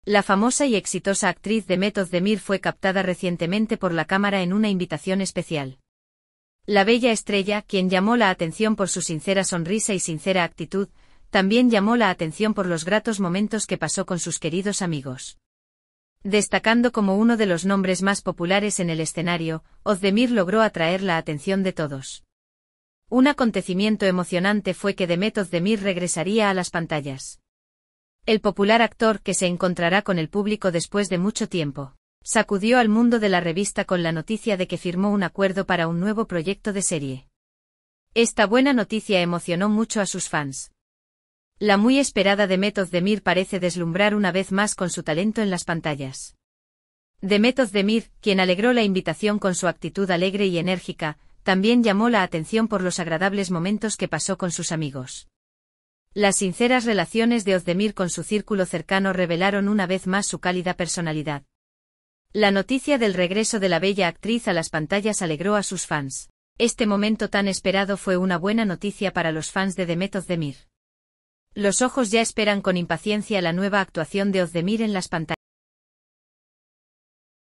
La famosa y exitosa actriz Demet Özdemir fue captada recientemente por la cámara en una invitación especial. La bella estrella, quien llamó la atención por su sincera sonrisa y sincera actitud, también llamó la atención por los gratos momentos que pasó con sus queridos amigos. Destacando como uno de los nombres más populares en el escenario, Özdemir logró atraer la atención de todos. Un acontecimiento emocionante fue que Demet Özdemir regresaría a las pantallas. El popular actor, que se encontrará con el público después de mucho tiempo, sacudió al mundo de la revista con la noticia de que firmó un acuerdo para un nuevo proyecto de serie. Esta buena noticia emocionó mucho a sus fans. La muy esperada Demet Özdemir parece deslumbrar una vez más con su talento en las pantallas. Demet Özdemir, quien alegró la invitación con su actitud alegre y enérgica, también llamó la atención por los agradables momentos que pasó con sus amigos. Las sinceras relaciones de Özdemir con su círculo cercano revelaron una vez más su cálida personalidad. La noticia del regreso de la bella actriz a las pantallas alegró a sus fans. Este momento tan esperado fue una buena noticia para los fans de Demet Özdemir. Los ojos ya esperan con impaciencia la nueva actuación de Özdemir en las pantallas.